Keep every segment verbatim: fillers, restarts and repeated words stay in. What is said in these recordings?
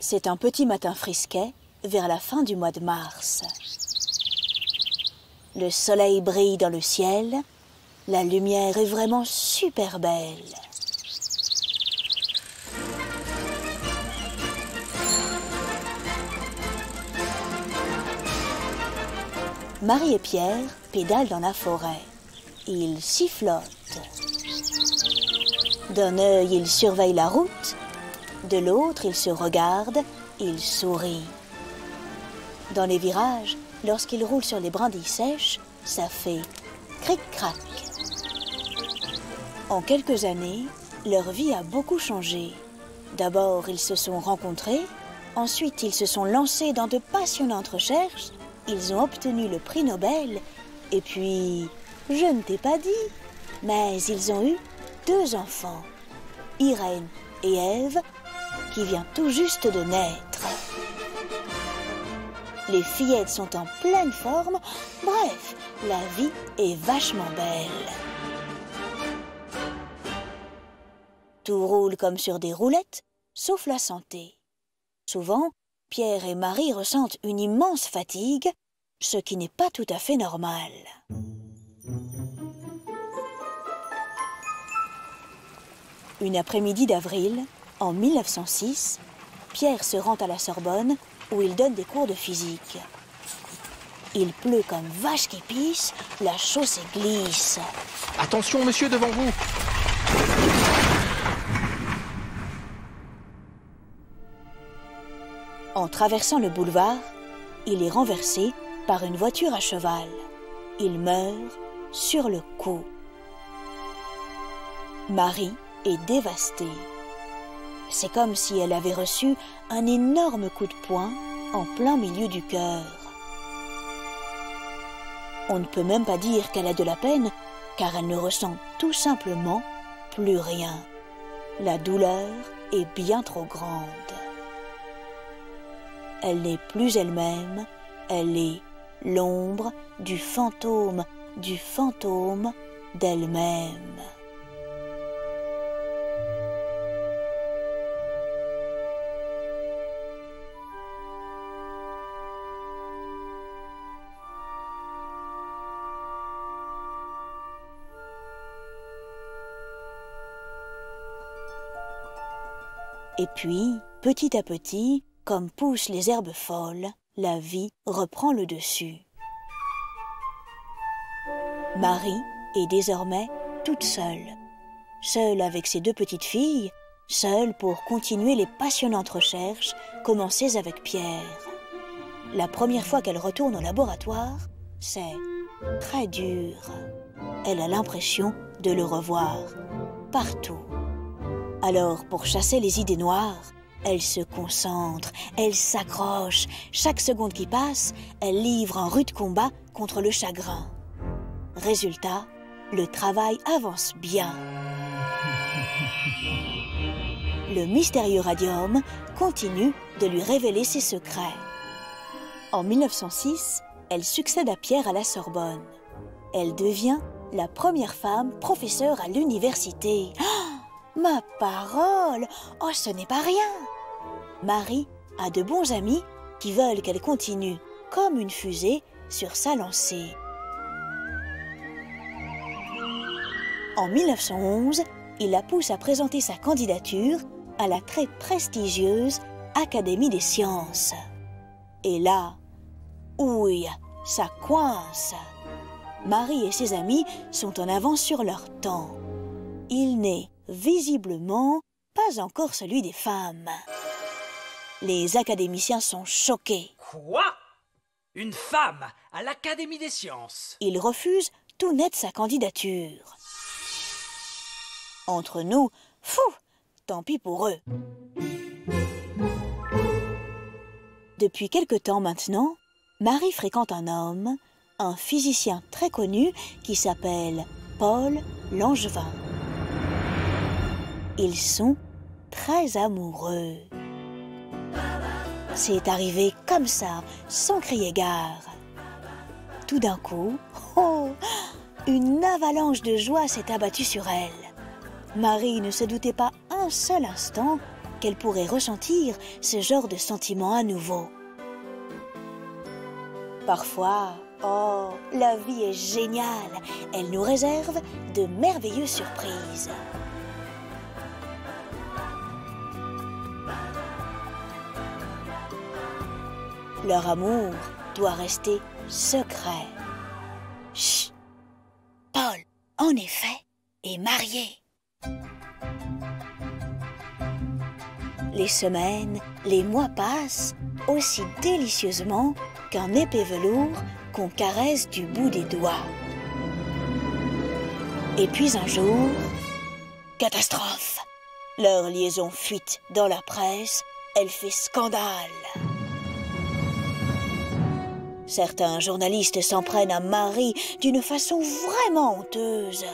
C'est un petit matin frisquet, vers la fin du mois de mars. Le soleil brille dans le ciel, la lumière est vraiment super belle. Marie et Pierre pédalent dans la forêt. Ils sifflotent. D'un œil, ils surveillent la route. De l'autre, ils se regardent, ils sourient. Dans les virages, lorsqu'ils roulent sur les brindilles sèches, ça fait cric-crac. En quelques années, leur vie a beaucoup changé. D'abord, ils se sont rencontrés. Ensuite, ils se sont lancés dans de passionnantes recherches. Ils ont obtenu le prix Nobel. Et puis, je ne t'ai pas dit, mais ils ont eu deux enfants, Irène et Ève, qui vient tout juste de naître. Les fillettes sont en pleine forme. Bref, la vie est vachement belle. Tout roule comme sur des roulettes, sauf la santé. Souvent, Pierre et Marie ressentent une immense fatigue, ce qui n'est pas tout à fait normal. Une après-midi d'avril, en mille neuf cent six, Pierre se rend à la Sorbonne où il donne des cours de physique. Il pleut comme vache qui pisse, la chaussée glisse. Attention, monsieur, devant vous! En traversant le boulevard, il est renversé par une voiture à cheval. Il meurt sur le coup. Marie est dévastée. C'est comme si elle avait reçu un énorme coup de poing en plein milieu du cœur. On ne peut même pas dire qu'elle a de la peine, car elle ne ressent tout simplement plus rien. La douleur est bien trop grande. Elle n'est plus elle-même, elle est l'ombre du fantôme, du fantôme d'elle-même. Et puis, petit à petit, comme poussent les herbes folles, la vie reprend le dessus. Marie est désormais toute seule. Seule avec ses deux petites filles, seule pour continuer les passionnantes recherches commencées avec Pierre. La première fois qu'elle retourne au laboratoire, c'est très dur. Elle a l'impression de le revoir partout. Alors, pour chasser les idées noires, elle se concentre, elle s'accroche. Chaque seconde qui passe, elle livre un rude combat contre le chagrin. Résultat, le travail avance bien. Le mystérieux radium continue de lui révéler ses secrets. En mille neuf cent six, elle succède à Pierre à la Sorbonne. Elle devient la première femme professeure à l'université. Oh, ma parole! Oh, ce n'est pas rien! Marie a de bons amis qui veulent qu'elle continue comme une fusée sur sa lancée. En mille neuf cent onze, il la pousse à présenter sa candidature à la très prestigieuse Académie des sciences. Et là, ouille, ça coince. Marie et ses amis sont en avance sur leur temps. Il n'est visiblement pas encore celui des femmes. Les académiciens sont choqués. Quoi? Une femme à l'Académie des sciences? Ils refusent tout net sa candidature. Entre nous, fou, tant pis pour eux. Depuis quelque temps maintenant, Marie fréquente un homme, un physicien très connu qui s'appelle Paul Langevin. Ils sont très amoureux. C'est arrivé comme ça, sans crier gare. Tout d'un coup, oh, une avalanche de joie s'est abattue sur elle. Marie ne se doutait pas un seul instant qu'elle pourrait ressentir ce genre de sentiment à nouveau. Parfois, oh, la vie est géniale. Elle nous réserve de merveilleuses surprises. Leur amour doit rester secret. Chut! Paul, en effet, est marié. Les semaines, les mois passent aussi délicieusement qu'un épais velours qu'on caresse du bout des doigts. Et puis un jour, catastrophe! Leur liaison fuite dans la presse, elle fait scandale. Certains journalistes s'en prennent à Marie d'une façon vraiment honteuse.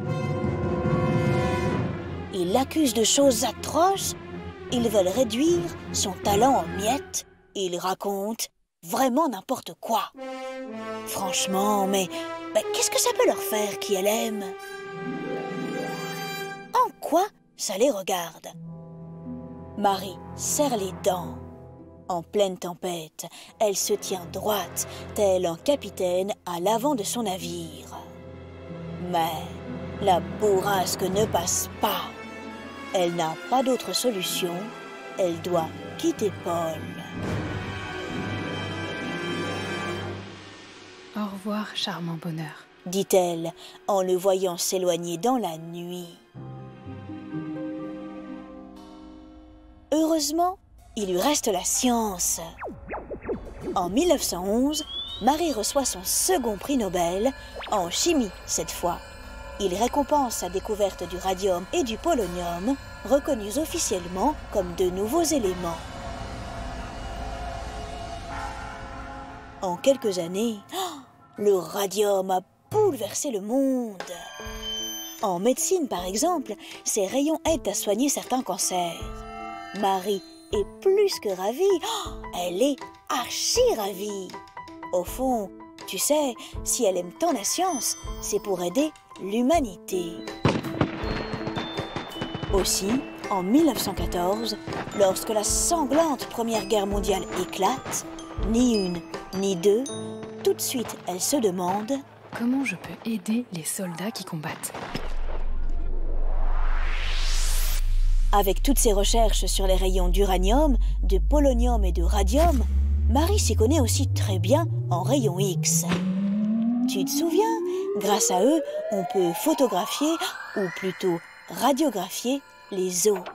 Ils l'accusent de choses atroces. Ils veulent réduire son talent en miettes. Ils racontent vraiment n'importe quoi. Franchement, mais, mais qu'est-ce que ça peut leur faire qui elle aime? En quoi ça les regarde? Marie serre les dents. En pleine tempête, elle se tient droite, tel un capitaine à l'avant de son navire. Mais la bourrasque ne passe pas. Elle n'a pas d'autre solution. Elle doit quitter Paul. Au revoir, charmant bonheur, dit-elle en le voyant s'éloigner dans la nuit. Heureusement, il lui reste la science. En mille neuf cent onze, Marie reçoit son second prix Nobel, en chimie cette fois. Il récompense sa découverte du radium et du polonium, reconnus officiellement comme de nouveaux éléments. En quelques années, le radium a bouleversé le monde. En médecine, par exemple, ces rayons aident à soigner certains cancers. Marie est plus que ravie, oh, elle est archi ravie. Au fond, tu sais, si elle aime tant la science, c'est pour aider l'humanité. Aussi, en mille neuf cent quatorze, lorsque la sanglante Première Guerre mondiale éclate, ni une, ni deux, tout de suite elle se demande « Comment je peux aider les soldats qui combattent ?» Avec toutes ses recherches sur les rayons d'uranium, de polonium et de radium, Marie s'y connaît aussi très bien en rayons X. Tu te souviens? Grâce à eux, on peut photographier, ou plutôt radiographier, les os.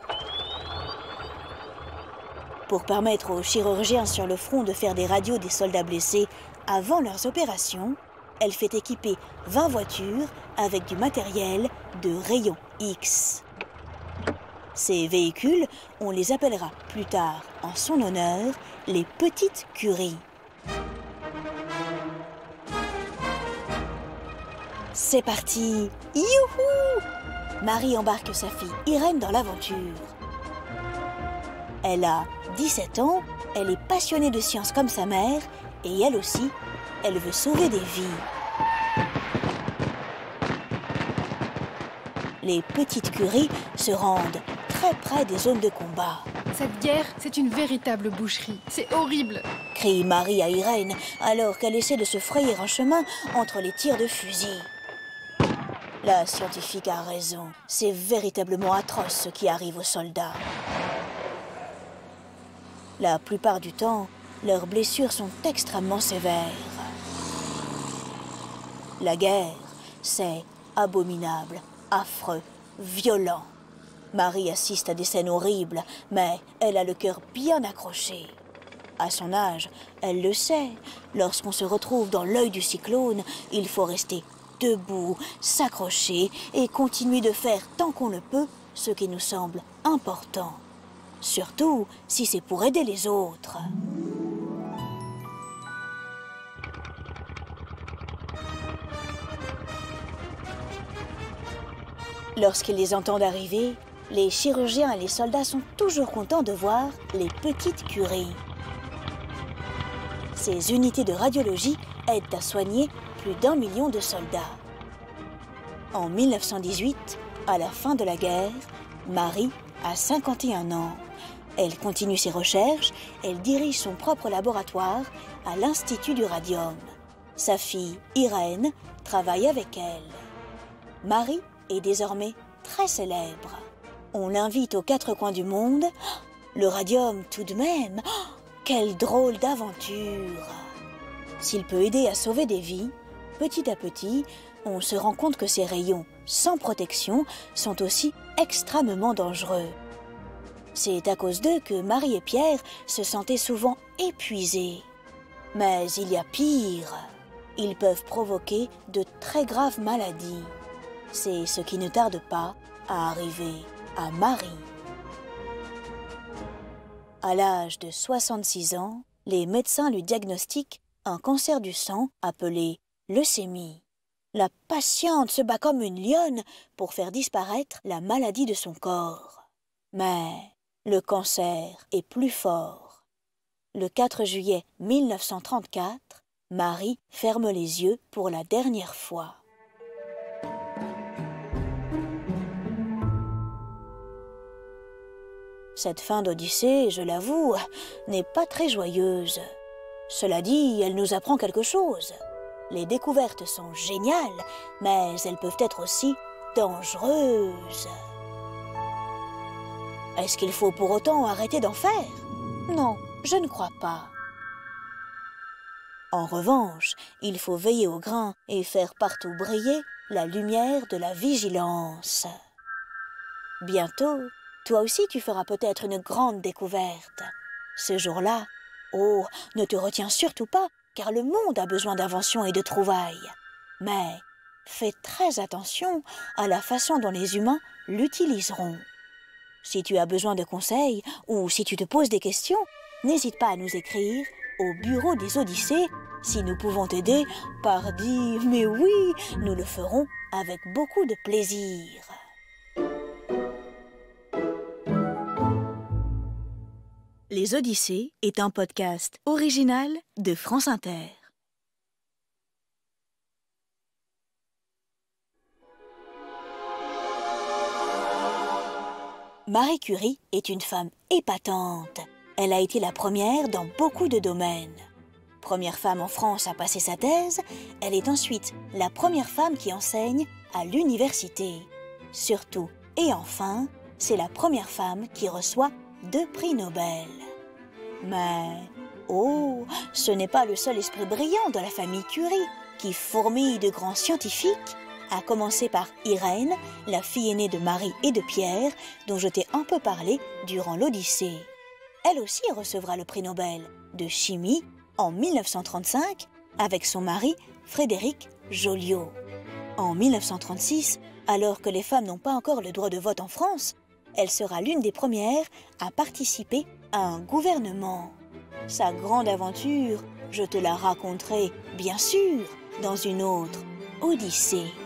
Pour permettre aux chirurgiens sur le front de faire des radios des soldats blessés avant leurs opérations, elle fait équiper vingt voitures avec du matériel de rayons X. Ces véhicules, on les appellera plus tard, en son honneur, les petites Curie. C'est parti! Youhou! Marie embarque sa fille Irène dans l'aventure. Elle a dix-sept ans, elle est passionnée de science comme sa mère, et elle aussi, elle veut sauver des vies. Les petites Curie se rendent très près des zones de combat. Cette guerre, c'est une véritable boucherie. C'est horrible, crie Marie à Irène, alors qu'elle essaie de se frayer un chemin entre les tirs de fusil. La scientifique a raison. C'est véritablement atroce ce qui arrive aux soldats. La plupart du temps, leurs blessures sont extrêmement sévères. La guerre, c'est abominable, affreux, violent. Marie assiste à des scènes horribles, mais elle a le cœur bien accroché. À son âge, elle le sait. Lorsqu'on se retrouve dans l'œil du cyclone, il faut rester debout, s'accrocher et continuer de faire tant qu'on le peut ce qui nous semble important. Surtout si c'est pour aider les autres. Lorsqu'ils les entendent arriver, les chirurgiens et les soldats sont toujours contents de voir les petites Curie. Ces unités de radiologie aident à soigner plus d'un million de soldats. En mille neuf cent dix-huit, à la fin de la guerre, Marie a cinquante et un ans. Elle continue ses recherches, elle dirige son propre laboratoire à l'Institut du Radium. Sa fille, Irène, travaille avec elle. Marie est désormais très célèbre. On l'invite aux quatre coins du monde. Le radium, tout de même, quelle drôle d'aventure! S'il peut aider à sauver des vies, petit à petit, on se rend compte que ces rayons, sans protection, sont aussi extrêmement dangereux. C'est à cause d'eux que Marie et Pierre se sentaient souvent épuisés. Mais il y a pire. Ils peuvent provoquer de très graves maladies. C'est ce qui ne tarde pas à arriver à Marie. À l'âge de soixante-six ans, les médecins lui diagnostiquent un cancer du sang appelé leucémie. La patiente se bat comme une lionne pour faire disparaître la maladie de son corps. Mais le cancer est plus fort. Le quatre juillet mille neuf cent trente-quatre, Marie ferme les yeux pour la dernière fois. Cette fin d'Odyssée, je l'avoue, n'est pas très joyeuse. Cela dit, elle nous apprend quelque chose. Les découvertes sont géniales, mais elles peuvent être aussi dangereuses. Est-ce qu'il faut pour autant arrêter d'en faire? Non, je ne crois pas. En revanche, il faut veiller au grain et faire partout briller la lumière de la vigilance. Bientôt, toi aussi tu feras peut-être une grande découverte. Ce jour-là, oh, ne te retiens surtout pas, car le monde a besoin d'inventions et de trouvailles. Mais fais très attention à la façon dont les humains l'utiliseront. Si tu as besoin de conseils ou si tu te poses des questions, n'hésite pas à nous écrire au bureau des Odyssées. Si nous pouvons t'aider, pardi, mais oui, nous le ferons avec beaucoup de plaisir. Les Odyssées est un podcast original de France Inter. Marie Curie est une femme épatante. Elle a été la première dans beaucoup de domaines. Première femme en France à passer sa thèse, elle est ensuite la première femme qui enseigne à l'université. Surtout, et enfin, c'est la première femme qui reçoit deux prix Nobel. Mais, oh, ce n'est pas le seul esprit brillant de la famille Curie qui fourmille de grands scientifiques, à commencer par Irène, la fille aînée de Marie et de Pierre, dont je t'ai un peu parlé durant l'Odyssée. Elle aussi recevra le prix Nobel de chimie en mille neuf cent trente-cinq avec son mari Frédéric Joliot. En mille neuf cent trente-six, alors que les femmes n'ont pas encore le droit de vote en France, elle sera l'une des premières à participer à un gouvernement. Sa grande aventure, je te la raconterai, bien sûr, dans une autre Odyssée.